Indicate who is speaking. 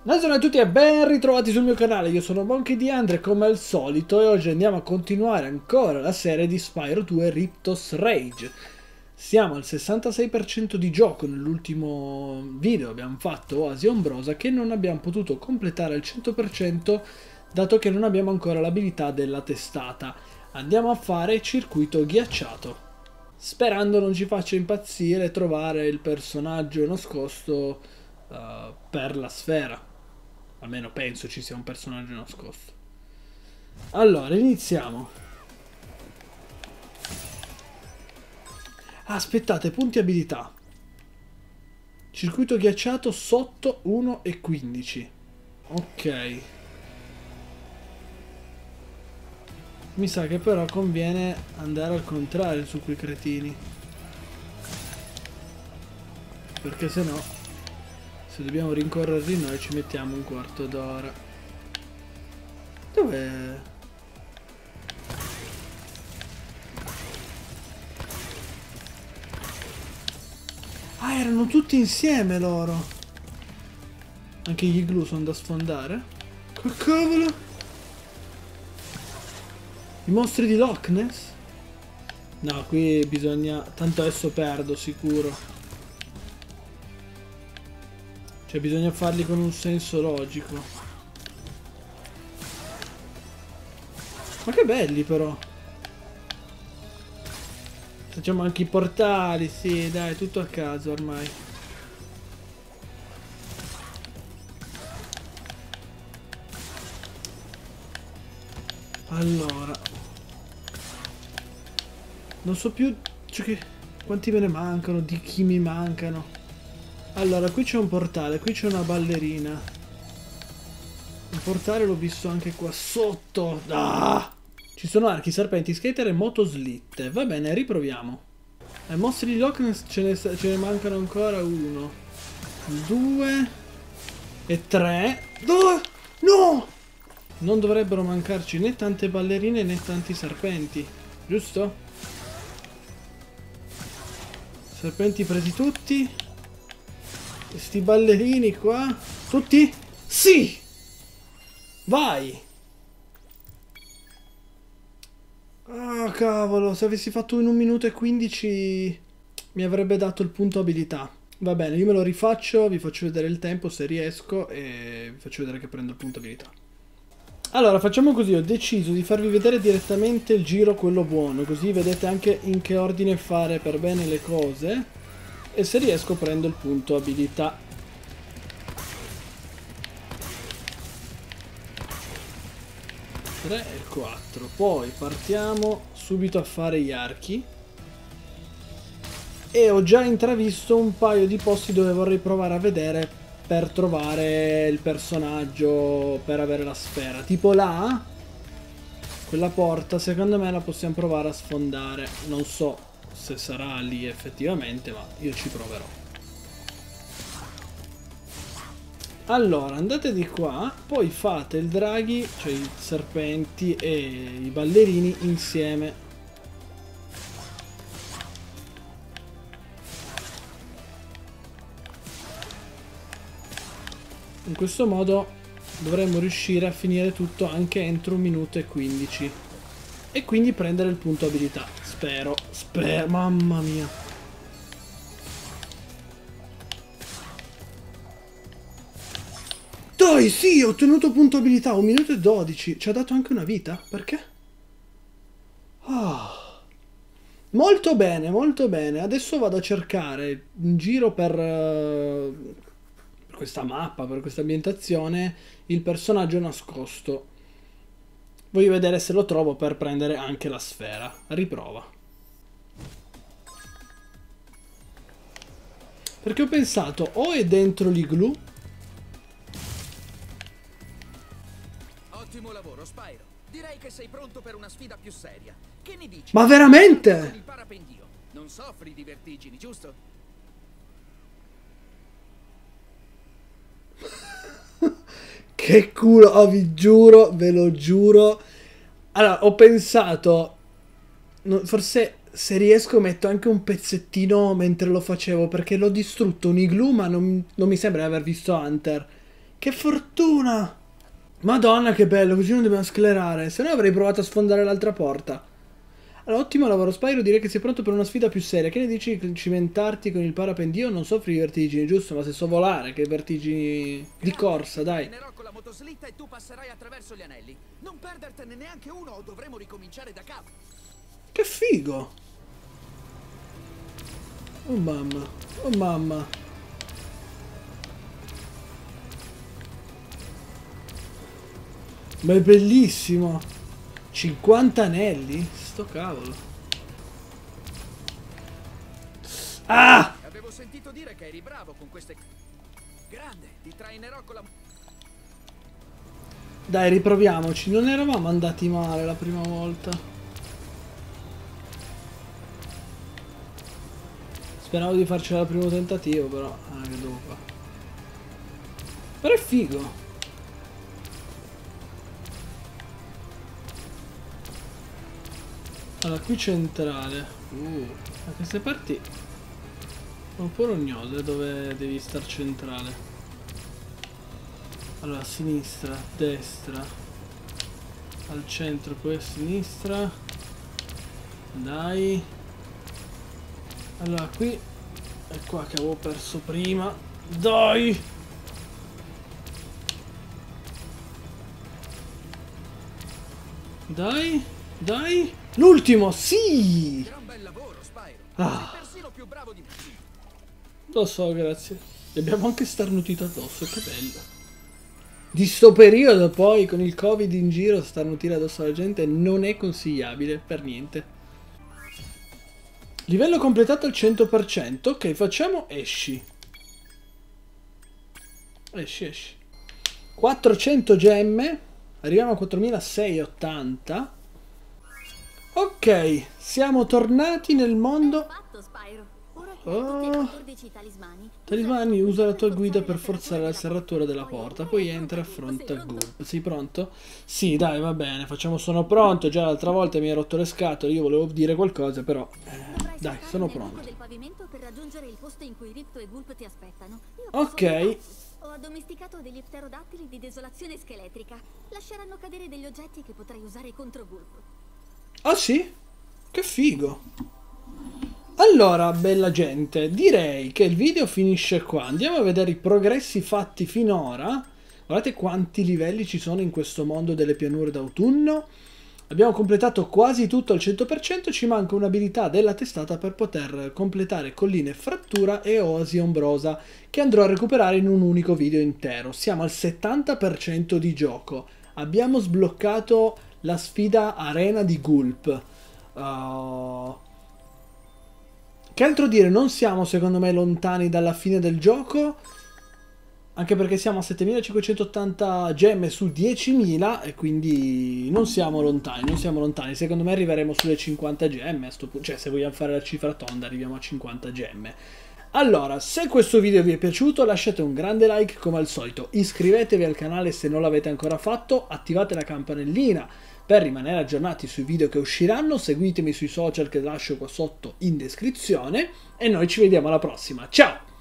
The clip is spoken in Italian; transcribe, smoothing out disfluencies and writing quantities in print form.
Speaker 1: Buonasera a tutti e ben ritrovati sul mio canale, io sono Monkey D. Andre come al solito e oggi andiamo a continuare ancora la serie di Spyro 2 Riptos Rage. Siamo al 66% di gioco, nell'ultimo video abbiamo fatto Oasi Ombrosa che non abbiamo potuto completare al 100% dato che non abbiamo ancora l'abilità della testata. Andiamo a fare circuito ghiacciato, sperando non ci faccia impazzire trovare il personaggio nascosto per la sfera. Almeno penso ci sia un personaggio nascosto. Allora, iniziamo. Ah, aspettate, punti abilità. Circuito ghiacciato sotto 1 e 15. Ok. Mi sa che però conviene andare al contrario su quei cretini. Perché se no, se dobbiamo rincorrerli noi ci mettiamo un quarto d'ora. Dov'è? Ah, erano tutti insieme loro. Anche gli igloo sono da sfondare. Che cavolo? I mostri di Loch Ness? No, qui bisogna... Tanto adesso perdo sicuro. Cioè bisogna farli con un senso logico. Ma che belli però. Facciamo anche i portali, sì, dai, tutto a caso ormai. Allora. Non so più, cioè, quanti me ne mancano, di chi mi mancano. Allora, qui c'è un portale, qui c'è una ballerina. Il portale l'ho visto anche qua sotto. Ah! Ci sono archi, serpenti, skater e motoslitte. Va bene, riproviamo. Ai mostri di Loch Ness ce ne mancano ancora 1, 2 e 3. No! Non dovrebbero mancarci né tante ballerine né tanti serpenti, giusto? Serpenti presi tutti. Questi ballerini qua. Tutti? Sì! Vai! Ah, cavolo, se avessi fatto in 1 minuto e 15 mi avrebbe dato il punto abilità. Va bene, io me lo rifaccio, vi faccio vedere il tempo se riesco e vi faccio vedere che prendo il punto abilità. Allora, facciamo così, ho deciso di farvi vedere direttamente il giro, quello buono, così vedete anche in che ordine fare per bene le cose e se riesco prendo il punto abilità. E 4. Poi partiamo subito a fare gli archi. E ho già intravisto un paio di posti dove vorrei provare a vedere per trovare il personaggio, per avere la sfera. Tipo là, quella porta, secondo me la possiamo provare a sfondare. Non so se sarà lì effettivamente, ma io ci proverò. Allora, andate di qua, poi fate il draghi, cioè i serpenti e i ballerini insieme. In questo modo dovremmo riuscire a finire tutto anche entro 1 minuto e 15. E quindi prendere il punto abilità. Spero, mamma mia. Dai, sì, ho ottenuto punto abilità, 1 minuto e 12. Ci ha dato anche una vita, perché? Ah. Molto bene, molto bene. Adesso vado a cercare in giro per questa mappa, per questa ambientazione, il personaggio nascosto. Voglio vedere se lo trovo per prendere anche la sfera. Riprova. Perché ho pensato, o è dentro l'igloo.
Speaker 2: Ottimo lavoro, Spyro. Direi che sei pronto per una sfida più seria. Che ne dici?
Speaker 1: Ma veramente?
Speaker 2: Con il parapendio. Non soffri di vertigini, giusto?
Speaker 1: Che culo, oh, vi giuro, ve lo giuro. Allora, ho pensato, forse se riesco metto anche un pezzettino mentre lo facevo, perché l'ho distrutto un igloo, ma non mi sembra di aver visto Hunter. Che fortuna! Madonna che bello, così non dobbiamo sclerare. Se no avrei provato a sfondare l'altra porta. Allora, ottimo lavoro Spyro, direi che sei pronto per una sfida più seria. Che ne dici di cimentarti con il parapendio? Non soffri di vertigini, giusto? Ma se so volare, che vertigini di corsa, dai.
Speaker 2: Con la motoslitta e tu passerai attraverso gli anelli. Non perdertene neanche uno o dovremo ricominciare da capo.
Speaker 1: Che figo! Oh mamma, oh mamma. Ma è bellissimo! 50 anelli? Sto cavolo. Ah!
Speaker 2: Avevo sentito dire che eri bravo con queste... Grande, ti trainerò con la...
Speaker 1: Dai, riproviamoci. Non eravamo andati male la prima volta. Speravo di farcela al primo tentativo, però... Ah, che devo fare? Però è figo. Allora, qui centrale. Da queste parti sono un po' rognose dove devi star centrale. Allora, sinistra, destra, al centro, poi a sinistra. Dai. Allora, qui è qua che avevo perso prima. Dai! Dai, dai. L'ultimo, sì!
Speaker 2: Gran bel lavoro, Spyro.
Speaker 1: Ah.
Speaker 2: Sei persino più bravo di me.
Speaker 1: Lo so, grazie. E abbiamo anche starnutito addosso, che bello. Di sto periodo poi, con il Covid in giro, starnutire addosso alla gente non è consigliabile, per niente. Livello completato al 100%. Ok, facciamo esci. Esci, esci. 400 gemme. Arriviamo a 4680. Ok, siamo tornati nel mondo. Oh. Talismani, usa la tua guida per forzare la serratura della porta, poi entra e affronta Gulp. Sei pronto? Sì, dai, va bene, facciamo sono pronto. Già l'altra volta mi hai rotto le scatole, io volevo dire qualcosa, però dai, sono pronto. Ok.
Speaker 3: Ho addomesticato degli pterodattili di desolazione scheletrica. Lasceranno cadere degli oggetti che potrai usare contro Gulp.
Speaker 1: Ah sì? Che figo. Allora, bella gente, direi che il video finisce qua. Andiamo a vedere i progressi fatti finora. Guardate quanti livelli ci sono in questo mondo delle pianure d'autunno. Abbiamo completato quasi tutto al 100%, ci manca un'abilità della testata per poter completare Colline Frattura e Oasi Ombrosa, che andrò a recuperare in un unico video intero. Siamo al 70% di gioco. Abbiamo sbloccato la sfida arena di Gulp. Che altro dire? Non siamo secondo me lontani dalla fine del gioco, anche perché siamo a 7580 gemme su 10.000 e quindi non siamo lontani, non siamo lontani. Secondo me arriveremo sulle 50 gemme a sto punto, cioè se vogliamo fare la cifra tonda arriviamo a 50 gemme. Allora, se questo video vi è piaciuto lasciate un grande like come al solito, iscrivetevi al canale se non l'avete ancora fatto, attivate la campanellina per rimanere aggiornati sui video che usciranno, seguitemi sui social che lascio qua sotto in descrizione e noi ci vediamo alla prossima, ciao!